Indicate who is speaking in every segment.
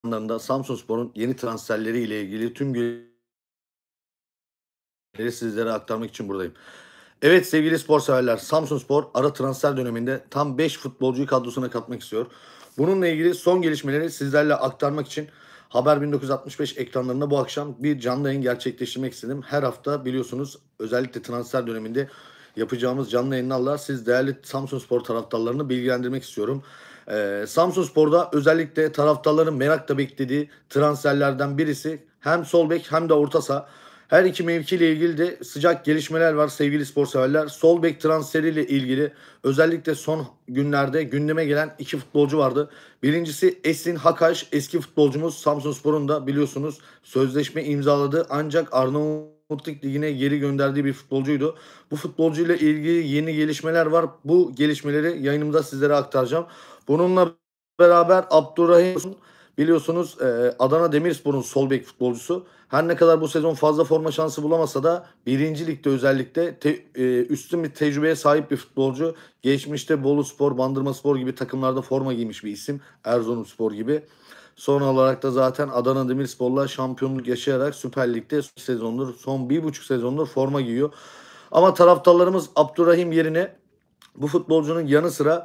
Speaker 1: ekranlarında Samsunspor'un yeni transferleri ile ilgili tüm bilgileri sizlere aktarmak için buradayım. Evet sevgili spor severler, Samsunspor ara transfer döneminde tam 5 futbolcuyu kadrosuna katmak istiyor. Bununla ilgili son gelişmeleri sizlerle aktarmak için Haber 1965 ekranlarında bu akşam bir canlı yayın gerçekleştirmek istedim. Her hafta biliyorsunuz özellikle transfer döneminde yapacağımız canlı yayınlarla siz değerli Samsunspor taraftarlarını bilgilendirmek istiyorum. Samsunspor'da özellikle taraftarların merakla beklediği transferlerden birisi hem sol bek hem de orta saha. Her iki mevkiyle ilgili de sıcak gelişmeler var sevgili spor severler. Sol bek transferiyle ilgili özellikle son günlerde gündeme gelen iki futbolcu vardı. Birincisi Esin Hakaş, eski futbolcumuz, Samsunspor'un da biliyorsunuz sözleşme imzaladı ancak Arnavutluk Ligi'ne geri gönderdiği bir futbolcuydu. Bu futbolcuyla ilgili yeni gelişmeler var. Bu gelişmeleri yayınımda sizlere aktaracağım. Bununla beraber Abdurrahim biliyorsunuz Adana Demirspor'un sol bek futbolcusu. Her ne kadar bu sezon fazla forma şansı bulamasa da birinci ligde özellikle üstün bir tecrübeye sahip bir futbolcu. Geçmişte Boluspor, Bandırmaspor gibi takımlarda forma giymiş bir isim. Erzurumspor gibi. Son olarak da zaten Adana Demirspor'la şampiyonluk yaşayarak Süper Lig'de son 1,5 sezondur forma giyiyor. Ama taraftarlarımız Abdurrahim yerine bu futbolcunun yanı sıra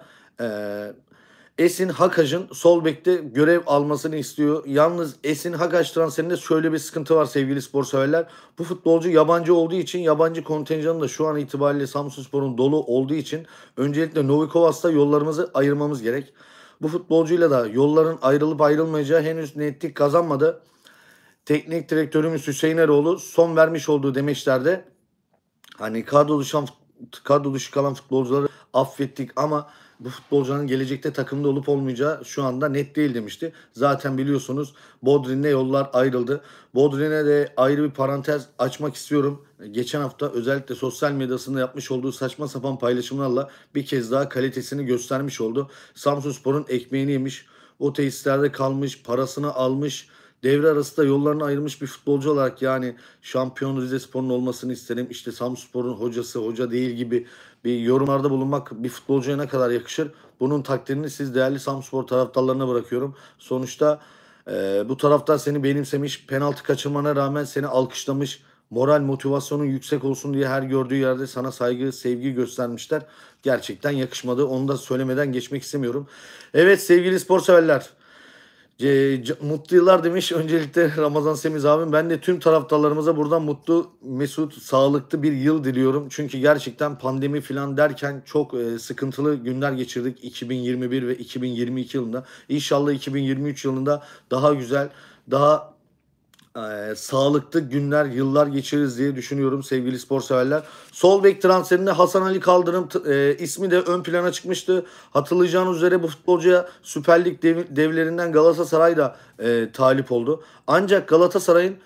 Speaker 1: Esin Hakaç'ın sol bekte görev almasını istiyor. Yalnız Esin Hakaç transferinde şöyle bir sıkıntı var sevgili spor severler. Bu futbolcu yabancı olduğu için yabancı kontenjanı da şu an itibariyle Samsunspor'un dolu olduğu için öncelikle Novikovas'ta yollarımızı ayırmamız gerek. Bu futbolcuyla da yolların ayrılıp ayrılmayacağı henüz netlik kazanmadı. Teknik direktörümüz Hüseyin Eroğlu son vermiş olduğu demeçlerde hani kadro dışı kalan futbolcuları affettik ama bu futbolcuların gelecekte takımda olup olmayacağı şu anda net değil demişti. Zaten biliyorsunuz Bodrin'le yollar ayrıldı. Bodrin'e de ayrı bir parantez açmak istiyorum. Geçen hafta özellikle sosyal medyasında yapmış olduğu saçma sapan paylaşımlarla bir kez daha kalitesini göstermiş oldu. Samsunspor'un ekmeğini yemiş. O tesislerde kalmış, parasını almış. Devre arası da yollarını ayırmış bir futbolcu olarak yani şampiyon Rizespor'un olmasını isterim. İşte Samsunspor'un hocası hoca değil gibi bir yorumlarda bulunmak bir futbolcuya ne kadar yakışır? Bunun takdirini siz değerli Samsunspor taraftarlarına bırakıyorum. Sonuçta bu taraftar seni benimsemiş, penaltı kaçırmana rağmen seni alkışlamış, moral motivasyonun yüksek olsun diye her gördüğü yerde sana saygı, sevgi göstermişler. Gerçekten yakışmadı. Onu da söylemeden geçmek istemiyorum. Evet sevgili spor severler. Mutlu yıllar demiş. Öncelikle Ramazan Semiz abim. Ben de tüm taraftarlarımıza buradan mutlu, mesut, sağlıklı bir yıl diliyorum. Çünkü gerçekten pandemi falan derken çok sıkıntılı günler geçirdik 2021 ve 2022 yılında. İnşallah 2023 yılında daha güzel, daha sağlıklı günler, yıllar geçiririz diye düşünüyorum sevgili spor severler. Sol bek transferinde Hasan Ali Kaldırım ismi de ön plana çıkmıştı. Hatırlayacağınız üzere bu futbolcuya Süper Lig devlerinden Galatasaray da talip oldu. Ancak Galatasaray'ın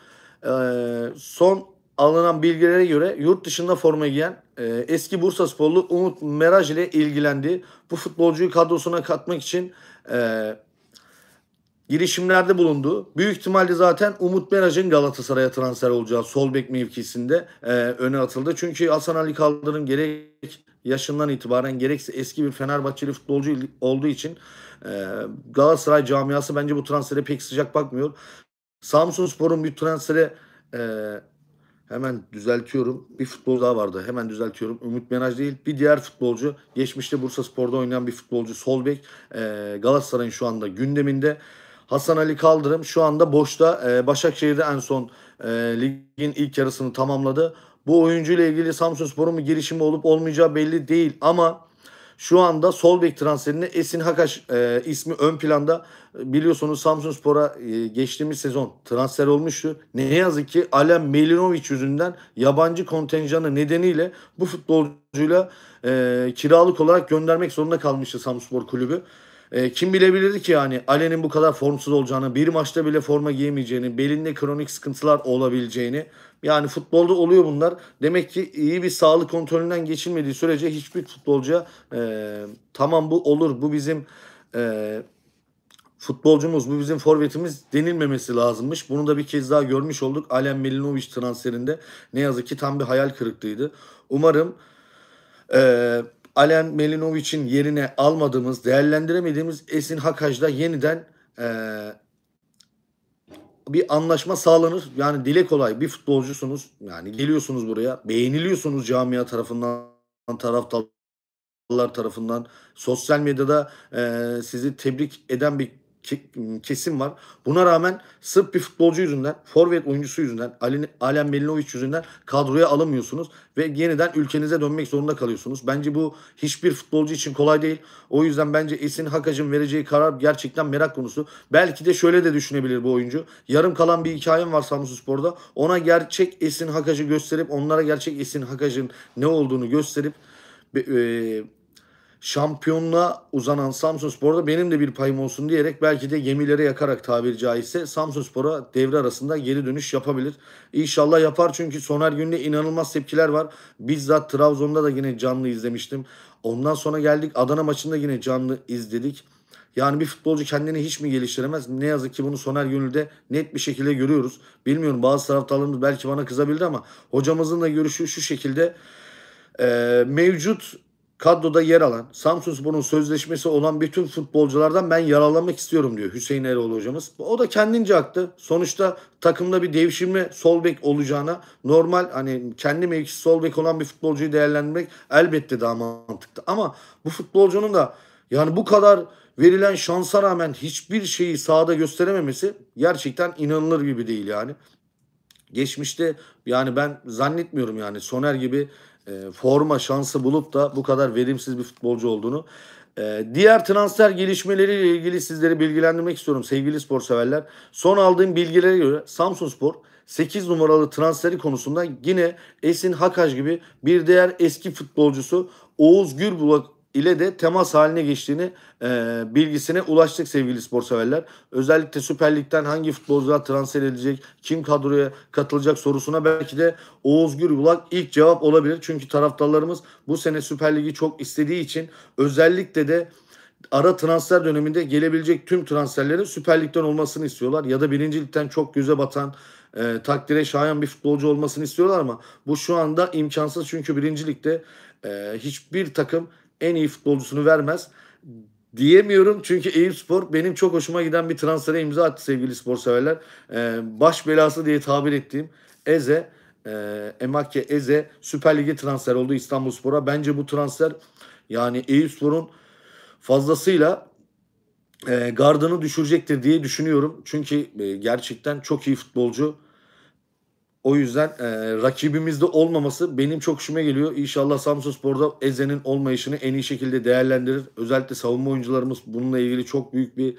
Speaker 1: son alınan bilgilere göre yurt dışında forma giyen eski Bursasporlu Umut Meraj ile ilgilendi. Bu futbolcuyu kadrosuna katmak için girişimlerde bulundu. Büyük ihtimalle zaten Umut Meraj'ın Galatasaray'a transfer olacağı sol bek mevkisinde öne atıldı. Çünkü Hasan Ali Kaldırım gerek yaşından itibaren gerekse eski bir Fenerbahçeli futbolcu olduğu için Galatasaray camiası bence bu transfere pek sıcak bakmıyor. Samsunspor'un bir transfere e, hemen düzeltiyorum. Bir futbolcu daha vardı. Hemen düzeltiyorum. Umut Menaj değil. Bir diğer futbolcu. Geçmişte Bursaspor'da oynayan bir futbolcu. Sol bek. Galatasaray'ın şu anda gündeminde. Hasan Ali Kaldırım şu anda boşta. Başakşehir'de en son ligin ilk yarısını tamamladı. Bu oyuncuyla ilgili Samsunspor'un bir girişimi olup olmayacağı belli değil ama şu anda sol bek transferinde Esin Hakaş ismi ön planda. Biliyorsunuz Samsunspor'a geçtiğimiz sezon transfer olmuştu. Ne yazık ki Alen Melinovic yüzünden yabancı kontenjanı nedeniyle bu futbolcuyla kiralık olarak göndermek zorunda kalmıştı Samsunspor Kulübü. Kim bilebilirdi ki yani Alen'in bu kadar formsuz olacağını, bir maçta bile forma giyemeyeceğini, belinde kronik sıkıntılar olabileceğini. Yani futbolda oluyor bunlar. Demek ki iyi bir sağlık kontrolünden geçilmediği sürece hiçbir futbolcuya tamam bu olur, bu bizim e, futbolcumuz, bu bizim forvetimiz denilmemesi lazımmış. Bunu da bir kez daha görmüş olduk. Alen Melinovic transferinde ne yazık ki tam bir hayal kırıklığıydı. Umarım Alen Melinovic'in yerine almadığımız, değerlendiremediğimiz Esin Hakaj'da yeniden bir anlaşma sağlanır. Yani dile kolay bir futbolcusunuz. Yani geliyorsunuz buraya. Beğeniliyorsunuz camia tarafından, taraftarlar tarafından. Sosyal medyada sizi tebrik eden bir kesim var. Buna rağmen sırf bir futbolcu yüzünden, forvet oyuncusu yüzünden, Alen Belinovic yüzünden kadroya alamıyorsunuz ve yeniden ülkenize dönmek zorunda kalıyorsunuz. Bence bu hiçbir futbolcu için kolay değil. O yüzden bence Esin Hakac'ın vereceği karar gerçekten merak konusu. Belki de şöyle de düşünebilir bu oyuncu. Yarım kalan bir hikayem var Samsunspor'da. Ona gerçek Esin Hakac'ı gösterip, onlara gerçek Esin Hakac'ın ne olduğunu gösterip şampiyonluğa uzanan Samsunspor'da benim de bir payım olsun diyerek belki de gemileri yakarak tabiri caizse Samsunspor'a devre arasında geri dönüş yapabilir. İnşallah yapar çünkü Soner Gün'de inanılmaz tepkiler var. Bizzat Trabzon'da da yine canlı izlemiştim. Ondan sonra geldik Adana maçında yine canlı izledik. Yani bir futbolcu kendini hiç mi geliştiremez? Ne yazık ki bunu Soner Gönül'de net bir şekilde görüyoruz. Bilmiyorum, bazı taraftarlarımız belki bana kızabilir ama hocamızın da görüşü şu şekilde. Mevcut kadroda yer alan, Samsunspor'un sözleşmesi olan bütün futbolculardan ben yararlanmak istiyorum diyor Hüseyin Eroğlu hocamız. O da kendince haklı. Sonuçta takımda bir devşirme sol bek olacağına normal, hani kendi mevkisi sol bek olan bir futbolcuyu değerlendirmek elbette daha mantıklı. Ama bu futbolcunun da yani bu kadar verilen şansa rağmen hiçbir şeyi sahada gösterememesi gerçekten inanılır gibi değil yani. Geçmişte yani ben zannetmiyorum yani Soner gibi forma şansı bulup da bu kadar verimsiz bir futbolcu olduğunu. Diğer transfer gelişmeleriyle ilgili sizleri bilgilendirmek istiyorum sevgili spor severler. Son aldığım bilgilere göre Samsunspor 8 numaralı transferi konusunda yine Esin Hakaç gibi bir diğer eski futbolcusu Oğuz Gürbulak ile de temas haline geçtiğini bilgisine ulaştık sevgili spor severler. Özellikle Süper Lig'den hangi futbolcular transfer edilecek, kim kadroya katılacak sorusuna belki de Oğuz Gürbulak ilk cevap olabilir. Çünkü taraftarlarımız bu sene Süper Lig'i çok istediği için özellikle de ara transfer döneminde gelebilecek tüm transferlerin Süper Lig'den olmasını istiyorlar. Ya da 1. Lig'den çok göze batan, takdire şayan bir futbolcu olmasını istiyorlar ama bu şu anda imkansız. Çünkü 1. Lig'de hiçbir takım en iyi futbolcusunu vermez diyemiyorum. Çünkü Eyüpspor benim çok hoşuma giden bir transfere imza attı sevgili spor severler. Baş belası diye tabir ettiğim Eze, Emake Eze Süper Lig'e transfer oldu İstanbulspor'a. Bence bu transfer yani Eyüpspor'un fazlasıyla gardını düşürecektir diye düşünüyorum. Çünkü gerçekten çok iyi futbolcu. O yüzden rakibimizde olmaması benim çok hoşuma geliyor. İnşallah Samsunspor'da Eze'nin olmayışını en iyi şekilde değerlendirir. Özellikle savunma oyuncularımız bununla ilgili çok büyük bir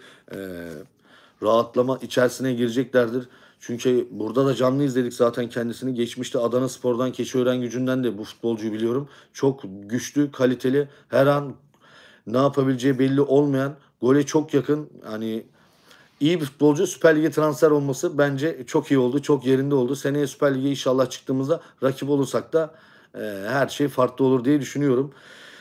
Speaker 1: rahatlama içerisine gireceklerdir. Çünkü burada da canlı izledik zaten kendisini. Geçmişte Adanaspor'dan, Keçiören de bu futbolcuyu biliyorum. Çok güçlü, kaliteli, her an ne yapabileceği belli olmayan, gole çok yakın. Hani iyi bir futbolcu Süper Lig'e transfer olması bence çok iyi oldu. Çok yerinde oldu. Seneye Süper Lig'e inşallah çıktığımızda rakip olursak da her şey farklı olur diye düşünüyorum.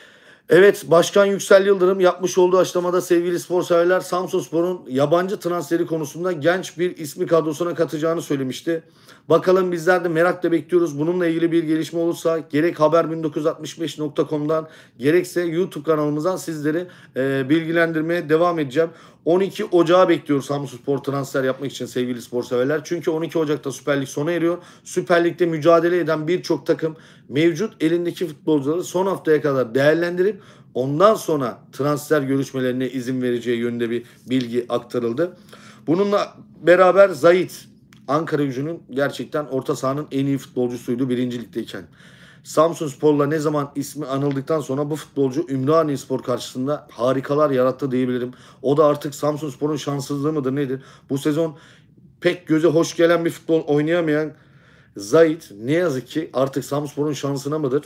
Speaker 1: Evet, Başkan Yüksel Yıldırım yapmış olduğu açıklamada sevgili spor severler Samsunspor'un yabancı transferi konusunda genç bir ismi kadrosuna katacağını söylemişti. Bakalım, bizler de merakla bekliyoruz. Bununla ilgili bir gelişme olursa gerek haber1965.com'dan gerekse YouTube kanalımızdan sizleri bilgilendirmeye devam edeceğim. 12 Ocağı bekliyoruz Samsunspor transfer yapmak için sevgili spor severler. Çünkü 12 Ocak'ta Süper Lig sona eriyor. Süper Lig'de mücadele eden birçok takım mevcut elindeki futbolcuları son haftaya kadar değerlendirip ondan sonra transfer görüşmelerine izin vereceği yönünde bir bilgi aktarıldı. Bununla beraber Zayit, Ankaragücü'nün gerçekten orta sahanın en iyi futbolcusuydu 1. Lig'deyken. Samsunspor'la ne zaman ismi anıldıktan sonra bu futbolcu Ümraniyespor karşısında harikalar yarattı diyebilirim. O da artık Samsunspor'un şanssızlığı mıdır nedir? Bu sezon pek göze hoş gelen bir futbol oynayamayan Zayit ne yazık ki artık Samsunspor'un şansına mıdır?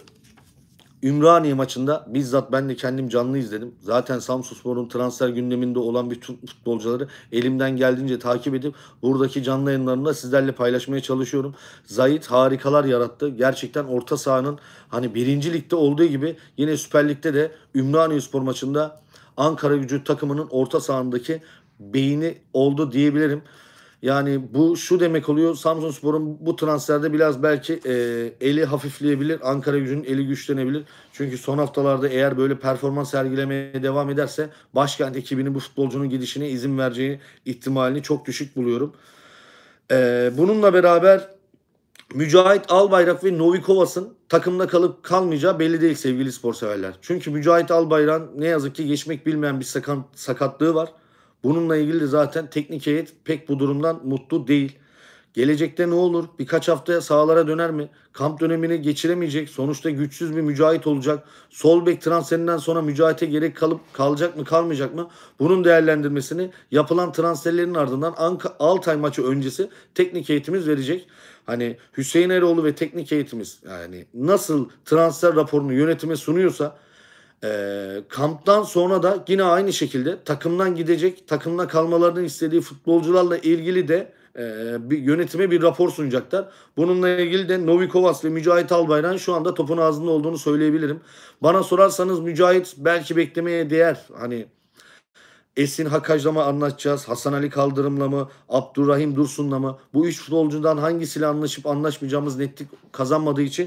Speaker 1: Ümraniye maçında bizzat ben de kendim canlı izledim. Zaten Samsunspor'un transfer gündeminde olan bütün futbolcuları elimden geldiğince takip edip buradaki canlı yayınlarında sizlerle paylaşmaya çalışıyorum. Zayit harikalar yarattı. Gerçekten orta sahanın hani 1. Lig'de olduğu gibi yine Süper Lig'de de Ümraniyespor maçında Ankaragücü takımının orta sahandaki beyni oldu diyebilirim. Yani bu şu demek oluyor. Samsunspor'un bu transferde biraz belki eli hafifleyebilir. Ankaragücü'nün eli güçlenebilir. Çünkü son haftalarda eğer böyle performans sergilemeye devam ederse Başkent ekibinin bu futbolcunun gidişine izin vereceği ihtimalini çok düşük buluyorum. Bununla beraber Mücahit Albayrak ve Novikovas'ın takımda kalıp kalmayacağı belli değil sevgili spor severler. Çünkü Mücahit Albayrak'ın ne yazık ki geçmek bilmeyen bir sakatlığı var. Bununla ilgili de zaten teknik heyet pek bu durumdan mutlu değil. Gelecekte ne olur? Birkaç haftaya sahalara döner mi? Kamp dönemini geçiremeyecek. Sonuçta güçsüz bir Mücahit olacak. Sol bek transferinden sonra Mücahit'e gerek kalacak mı kalmayacak mı? Bunun değerlendirmesini yapılan transferlerin ardından Altay maçı öncesi teknik heyetimiz verecek. Hani Hüseyin Eroğlu ve teknik heyetimiz yani nasıl transfer raporunu yönetime sunuyorsa kamptan sonra da yine aynı şekilde takımdan gidecek, takımda kalmalarını istediği futbolcularla ilgili de bir yönetime bir rapor sunacaklar. Bununla ilgili de Novikovas ve Mücahit Albayrak'ın şu anda topun ağzında olduğunu söyleyebilirim. Bana sorarsanız Mücahit belki beklemeye değer. Hani Esin Hakaj'la mı anlaşacağız? Hasan Ali Kaldırım'la mı? Abdurrahim Dursun'la mı? Bu üç futbolcudan hangisiyle anlaşıp anlaşmayacağımız netlik kazanmadığı için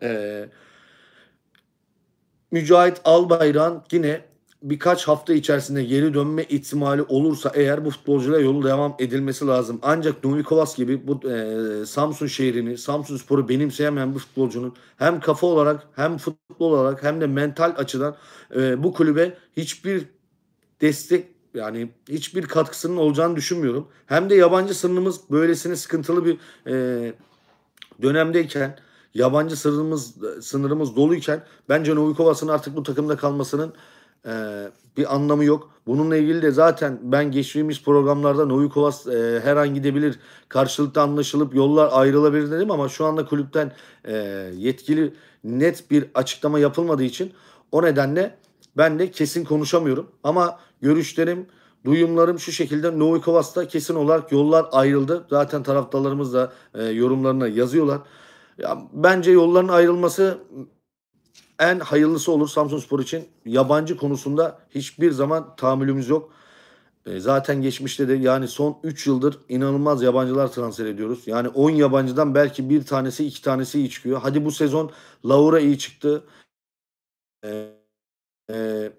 Speaker 1: Mücahit Albayrak'ın yine birkaç hafta içerisinde geri dönme ihtimali olursa eğer bu futbolcuyla yolu devam edilmesi lazım. Ancak Novikovas gibi bu Samsun şehrini, Samsunspor'u benimseyemeyen bir futbolcunun hem kafa olarak hem futbol olarak hem de mental açıdan bu kulübe hiçbir destek yani hiçbir katkısının olacağını düşünmüyorum. Hem de yabancı sınırımız böylesine sıkıntılı bir dönemdeyken yabancı sınırımız doluyken bence Novikovas'ın artık bu takımda kalmasının e, bir anlamı yok. Bununla ilgili de zaten ben geçtiğimiz programlarda Novikovas her an gidebilir, karşılıklı anlaşılıp yollar ayrılabilir dedim ama şu anda kulüpten yetkili net bir açıklama yapılmadığı için o nedenle ben de kesin konuşamıyorum. Ama görüşlerim, duyumlarım şu şekilde: Novikovas'ta kesin olarak yollar ayrıldı. Zaten taraftarlarımız da yorumlarına yazıyorlar. Ya, bence yolların ayrılması en hayırlısı olur Samsunspor için. Yabancı konusunda hiçbir zaman tahammülümüz yok. Zaten geçmişte de yani son 3 yıldır inanılmaz yabancılar transfer ediyoruz. Yani 10 yabancıdan belki bir tanesi 2 tanesi iyi çıkıyor. Hadi bu sezon Laura iyi çıktı. E, e,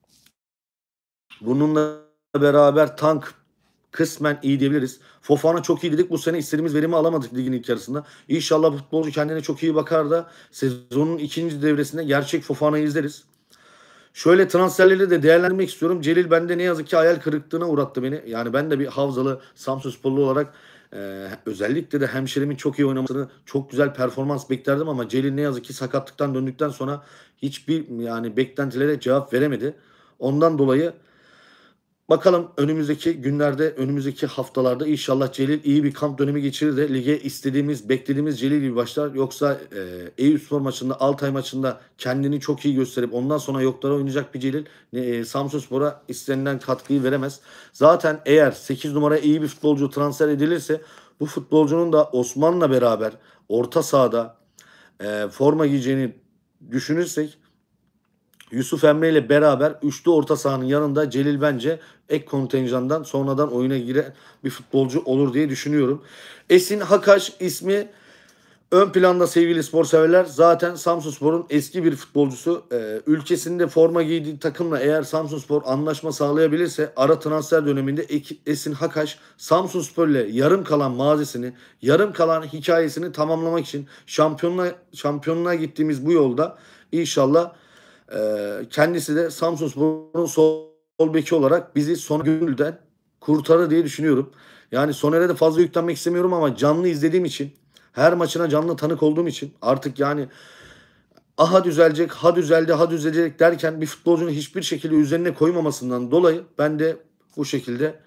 Speaker 1: Bununla beraber Tank kısmen iyi diyebiliriz. Fofana çok iyi dedik. Bu sene istediğimiz verimi alamadık ligin ilk yarısında. İnşallah bu futbolcu kendine çok iyi bakar da sezonun ikinci devresinde gerçek Fofana'yı izleriz. Şöyle transferleri de değerlendirmek istiyorum. Celil bende ne yazık ki hayal kırıklığına uğrattı beni. Yani ben de bir Havzalı Samsunsporlu olarak özellikle de hemşerimin çok iyi oynamasını, çok güzel performans beklerdim ama Celil ne yazık ki sakatlıktan döndükten sonra hiçbir yani beklentilere cevap veremedi. Ondan dolayı bakalım önümüzdeki günlerde, önümüzdeki haftalarda inşallah Celil iyi bir kamp dönemi geçirir de lige istediğimiz, beklediğimiz Celil gibi başlar. Yoksa Eyüpspor maçında, Altay maçında kendini çok iyi gösterip ondan sonra yoklara oynayacak bir Celil Samsunspor'a istenilen katkıyı veremez. Zaten eğer 8 numaraya iyi bir futbolcu transfer edilirse bu futbolcunun da Osman'la beraber orta sahada forma giyeceğini düşünürsek Yusuf Emre ile beraber üçlü orta sahanın yanında Celil bence ek kontenjandan sonradan oyuna giren bir futbolcu olur diye düşünüyorum. Esin Hakaş ismi ön planda sevgili spor severler. Zaten Samsunspor'un eski bir futbolcusu. Ülkesinde forma giydiği takımla eğer Samsunspor anlaşma sağlayabilirse ara transfer döneminde Esin Hakaş Samsunspor ile yarım kalan mazisini, yarım kalan hikayesini tamamlamak için şampiyonluğa gittiğimiz bu yolda inşallah kendisi de Samsunspor'un sol beki olarak bizi Soner Gönül'den kurtarır diye düşünüyorum. Yani Soner'e de fazla yüklenmek istemiyorum ama canlı izlediğim için, her maçına canlı tanık olduğum için artık yani aha düzelecek, ha düzeldi, ha düzelecek derken bir futbolcunun hiçbir şekilde üzerine koymamasından dolayı ben de bu şekilde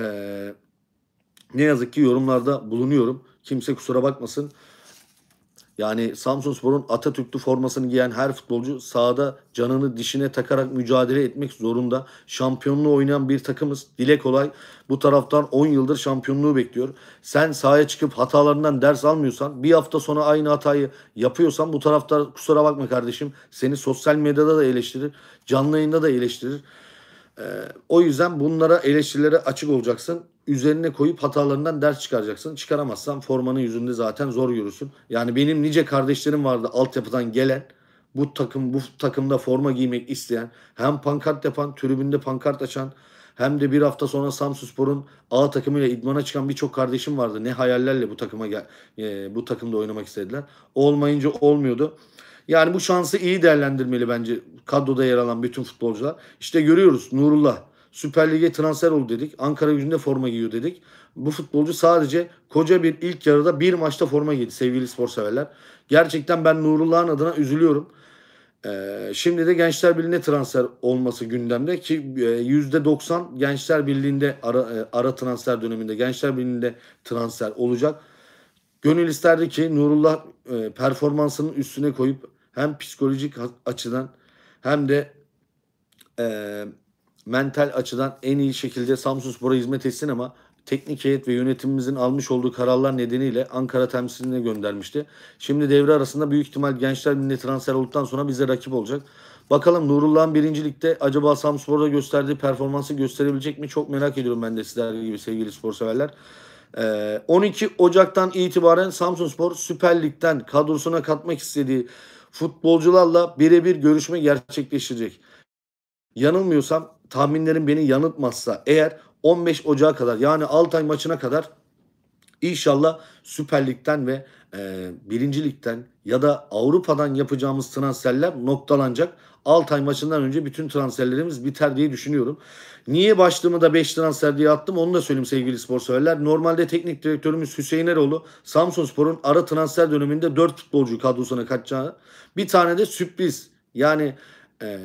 Speaker 1: ne yazık ki yorumlarda bulunuyorum. Kimse kusura bakmasın. Yani Samsunspor'un Atatürk'lü formasını giyen her futbolcu sahada canını dişine takarak mücadele etmek zorunda. Şampiyonluğu oynayan bir takımız. Dile kolay bu taraftan 10 yıldır şampiyonluğu bekliyor. Sen sahaya çıkıp hatalarından ders almıyorsan, bir hafta sonra aynı hatayı yapıyorsan bu taraftar kusura bakma kardeşim seni sosyal medyada da eleştirir, canlı yayında da eleştirir. O yüzden bunlara eleştirilere açık olacaksın. Üzerine koyup hatalarından ders çıkaracaksın. Çıkaramazsan formanın yüzünde zaten zor yürürsün. Yani benim nice kardeşlerim vardı altyapıdan gelen bu takımda forma giymek isteyen hem pankart yapan, tribünde pankart açan hem de bir hafta sonra Samsunspor'un A takımıyla idmana çıkan birçok kardeşim vardı. Ne hayallerle bu takımda oynamak istediler. Olmayınca olmuyordu. Yani bu şansı iyi değerlendirmeli bence kadroda yer alan bütün futbolcular. İşte görüyoruz Nurullah Süper Lig'e transfer oldu dedik. Ankara-Gücü'nde forma giyiyor dedik. Bu futbolcu sadece koca bir ilk yarıda bir maçta forma giydi sevgili spor severler. Gerçekten ben Nurullah'ın adına üzülüyorum. Şimdi de Gençler Birliği'ne transfer olması gündemde ki %90 Gençler Birliği'nde ara transfer döneminde Gençler Birliği'nde transfer olacak. Gönül isterdi ki Nurullah performansının üstüne koyup hem psikolojik açıdan hem de e, mental açıdan en iyi şekilde Samsunspor'a hizmet etsin ama teknik heyet ve yönetimimizin almış olduğu kararlar nedeniyle Ankara temsiline göndermişti. Şimdi devre arasında büyük ihtimal Gençler Birliği'ne transfer olduktan sonra bize rakip olacak. Bakalım Nurullah'ın birincilikte acaba Samsunspor'da gösterdiği performansı gösterebilecek mi? Çok merak ediyorum ben de sizler gibi sevgili spor severler. 12 Ocak'tan itibaren Samsunspor Süper Lig'den kadrosuna katmak istediği futbolcularla birebir görüşme gerçekleştirecek. Yanılmıyorsam tahminlerim beni yanıltmazsa eğer 15 Ocak'a kadar yani Altay maçına kadar İnşallah Süper Lig'den ve 1. Lig'den ya da Avrupa'dan yapacağımız transferler noktalanacak. Altay maçından önce bütün transferlerimiz biter diye düşünüyorum. Niye başlığımı da 5 transfer diye attım onu da söyleyeyim sevgili spor severler. Normalde teknik direktörümüz Hüseyin Eroğlu Samsunspor'un ara transfer döneminde 4 futbolcu kadrosuna katacağı, bir tane de sürpriz yani e,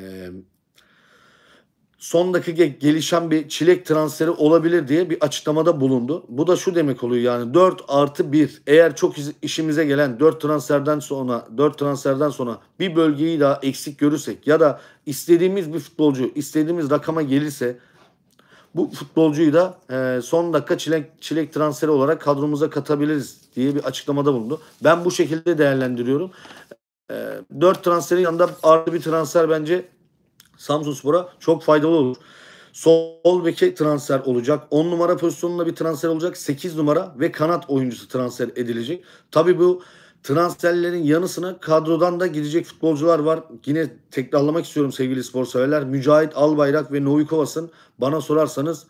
Speaker 1: son dakika gelişen bir çilek transferi olabilir diye bir açıklamada bulundu. Bu da şu demek oluyor yani 4+1 eğer çok işimize gelen 4 transferden sonra bir bölgeyi daha eksik görürsek ya da istediğimiz bir futbolcu istediğimiz rakama gelirse bu futbolcuyu da son dakika çilek transferi olarak kadromuza katabiliriz diye bir açıklamada bulundu. Ben bu şekilde değerlendiriyorum. 4 transferin yanında artı bir transfer bence Samsunspor'a çok faydalı olur. Sol beke transfer olacak. 10 numara pozisyonunda bir transfer olacak. 8 numara ve kanat oyuncusu transfer edilecek. Tabii bu transferlerin yanı sıra kadrodan da gidecek futbolcular var. Yine tekrarlamak istiyorum sevgili spor severler. Mücahit Albayrak ve Novikovas'ın bana sorarsanız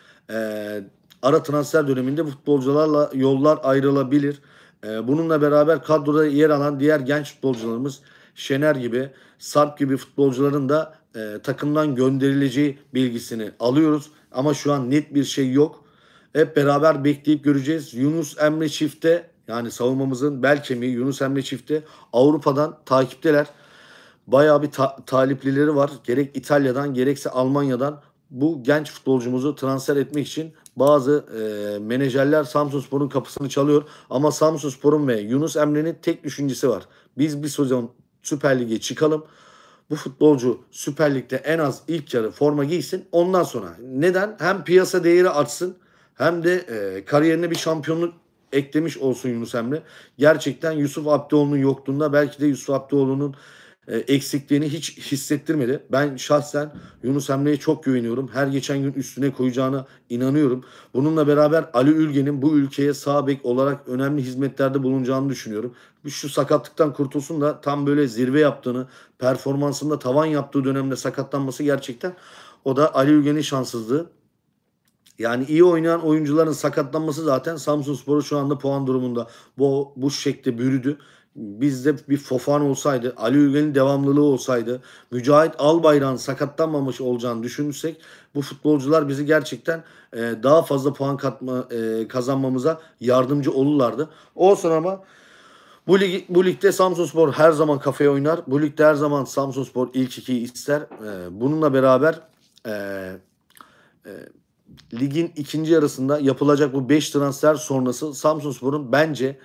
Speaker 1: ara transfer döneminde futbolcularla yollar ayrılabilir. Bununla beraber kadroda yer alan diğer genç futbolcularımız Şener gibi, Sarp gibi futbolcuların da takımdan gönderileceği bilgisini alıyoruz. Ama şu an net bir şey yok. Hep beraber bekleyip göreceğiz. Yunus Emre çifte yani savunmamızın bel kemiği Yunus Emre çifte Avrupa'dan takipteler. Bayağı bir taliplileri var. Gerek İtalya'dan gerekse Almanya'dan bu genç futbolcumuzu transfer etmek için bazı menajerler Samsunspor'un kapısını çalıyor. Ama Samsunspor'un ve Yunus Emre'nin tek düşüncesi var. Biz bir sezon Süper Lig'e çıkalım. Bu futbolcu Süper Lig'de en az ilk yarı forma giysin. Ondan sonra neden? Hem piyasa değeri artsın hem de kariyerine bir şampiyonluk eklemiş olsun Yunus Emre. Gerçekten Yusuf Abdioğlu'nun yokluğunda belki de Yusuf Abdioğlu'nun eksikliğini hiç hissettirmedi. Ben şahsen Yunus Emre'ye çok güveniyorum. Her geçen gün üstüne koyacağına inanıyorum. Bununla beraber Ali Ülgen'in bu ülkeye sağ bek olarak önemli hizmetlerde bulunacağını düşünüyorum. Şu sakatlıktan kurtulsun da tam böyle zirve yaptığını, performansında tavan yaptığı dönemde sakatlanması gerçekten o da Ali Ülgen'in şanssızlığı. Yani iyi oynayan oyuncuların sakatlanması zaten Samsunspor'u şu anda puan durumunda bu şekilde bürüdü. Bizde bir Fofana olsaydı, Ali Ülgen'in devamlılığı olsaydı, Mücahit Albayrak'ın sakatlanmamış olacağını düşünürsek bu futbolcular bizi gerçekten daha fazla puan kazanmamıza yardımcı olurlardı. Olsun ama bu ligde Samsunspor her zaman kafaya oynar. Bu ligde her zaman Samsunspor ilk ikiyi ister. Bununla beraber e, e, ligin ikinci yarısında yapılacak bu 5 transfer sonrası Samsunspor'un bence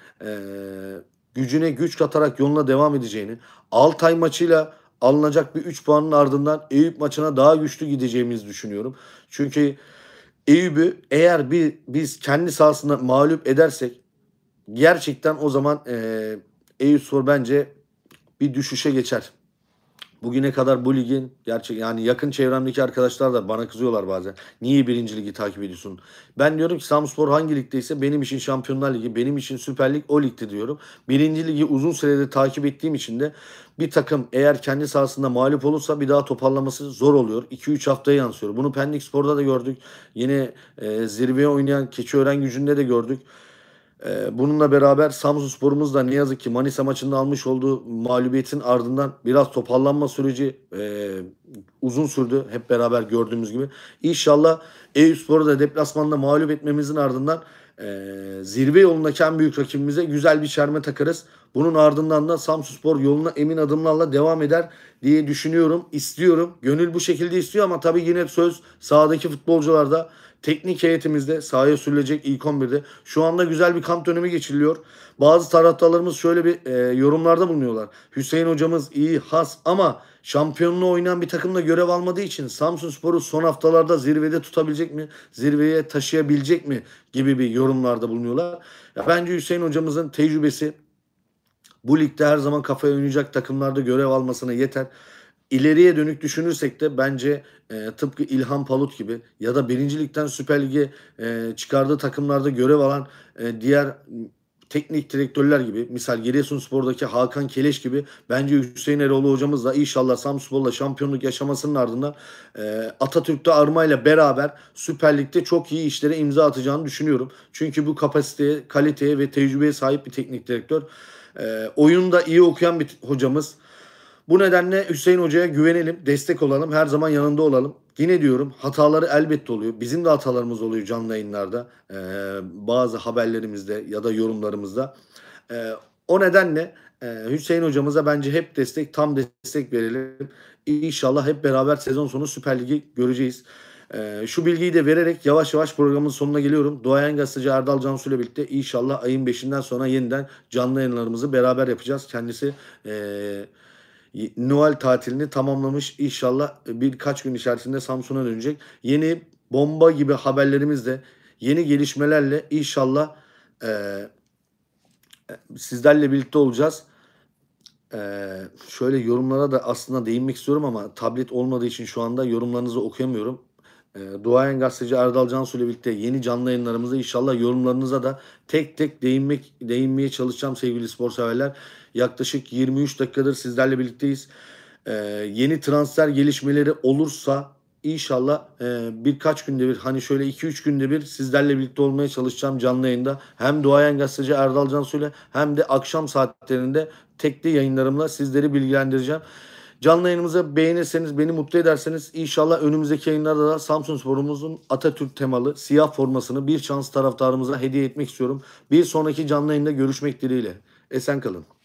Speaker 1: gücüne güç katarak yoluna devam edeceğini, Altay maçıyla alınacak bir 3 puanın ardından Eyüp maçına daha güçlü gideceğimizi düşünüyorum. Çünkü Eyüp'ü eğer biz kendi sahasında mağlup edersek gerçekten o zaman Eyüpspor bence bir düşüşe geçer. Bugüne kadar bu ligin yani yakın çevremdeki arkadaşlar da bana kızıyorlar bazen. Niye birinci ligi takip ediyorsun? Ben diyorum ki Samspor hangi ligdeyse benim için Şampiyonlar Ligi, benim için Süper Lig o ligde diyorum. Birinci ligi uzun süredir takip ettiğim için de bir takım eğer kendi sahasında mağlup olursa bir daha toparlaması zor oluyor. 2-3 haftaya yansıyor. Bunu Pendikspor'da da gördük. Yine zirveye oynayan Keçiören de gördük. Bununla beraber Samsunspor'umuz da ne yazık ki Manisa maçında almış olduğu mağlubiyetin ardından biraz toparlanma süreci uzun sürdü. Hep beraber gördüğümüz gibi. İnşallah Eyüpspor'u da deplasmanda mağlup etmemizin ardından zirve yolundaki en büyük rakibimize güzel bir çelme takarız. Bunun ardından da Samsunspor yoluna emin adımlarla devam eder diye düşünüyorum, istiyorum. Gönül bu şekilde istiyor ama tabii yine söz sahadaki futbolcularda. Teknik heyetimizde sahaya sürülecek ilk 11'de. Şu anda güzel bir kamp dönemi geçiriliyor. Bazı taraftarlarımız şöyle bir yorumlarda bulunuyorlar. Hüseyin hocamız iyi, has ama şampiyonluğu oynayan bir takımda görev almadığı için Samsunspor'u son haftalarda zirvede tutabilecek mi? Zirveye taşıyabilecek mi? Gibi bir yorumlarda bulunuyorlar. Ya bence Hüseyin hocamızın tecrübesi bu ligde her zaman kafaya oynayacak takımlarda görev almasına yeter. İleriye dönük düşünürsek de bence tıpkı İlhan Palut gibi ya da birinci Lig'den Süper Lig'e çıkardığı takımlarda görev alan diğer teknik direktörler gibi, misal Giresunspor'daki Hakan Keleş gibi, bence Hüseyin Eroğlu hocamız da inşallah Samsunspor'la şampiyonluk yaşamasının ardından Atatürk'te armayla beraber Süper Lig'de çok iyi işlere imza atacağını düşünüyorum. Çünkü bu kapasiteye, kaliteye ve tecrübeye sahip bir teknik direktör. Oyunu iyi okuyan bir hocamız. Bu nedenle Hüseyin Hoca'ya güvenelim, destek olalım, her zaman yanında olalım. Yine diyorum, hataları elbette oluyor. Bizim de hatalarımız oluyor canlı yayınlarda, bazı haberlerimizde ya da yorumlarımızda. O nedenle Hüseyin Hocamıza bence hep destek, tam destek verelim. İnşallah hep beraber sezon sonu Süper Lig'i göreceğiz. Şu bilgiyi de vererek yavaş yavaş programın sonuna geliyorum. Duayen gazeteci Erdal Cansu ile birlikte inşallah ayın 5'inden sonra yeniden canlı yayınlarımızı beraber yapacağız. Kendisi Noel tatilini tamamlamış. İnşallah birkaç gün içerisinde Samsun'a dönecek. Yeni bomba gibi haberlerimizle, yeni gelişmelerle inşallah sizlerle birlikte olacağız. Şöyle yorumlara da aslında değinmek istiyorum ama tablet olmadığı için şu anda yorumlarınızı okuyamıyorum. Duayen gazeteci Erdal Cansu ile birlikte yeni canlı yayınlarımızda inşallah yorumlarınıza da tek tek değinmeye çalışacağım sevgili spor severler. Yaklaşık 23 dakikadır sizlerle birlikteyiz. Yeni transfer gelişmeleri olursa inşallah birkaç günde bir, hani şöyle 2-3 günde bir sizlerle birlikte olmaya çalışacağım canlı yayında. Hem Duayen gazeteci Erdal Cansu ile hem de akşam saatlerinde tekli yayınlarımla sizleri bilgilendireceğim. Canlı yayınımızı beğenirseniz, beni mutlu ederseniz inşallah önümüzdeki yayınlarda da Samsunspor'umuzun Atatürk temalı siyah formasını bir şans taraftarımıza hediye etmek istiyorum. Bir sonraki canlı yayında görüşmek dileğiyle. Esen kalın.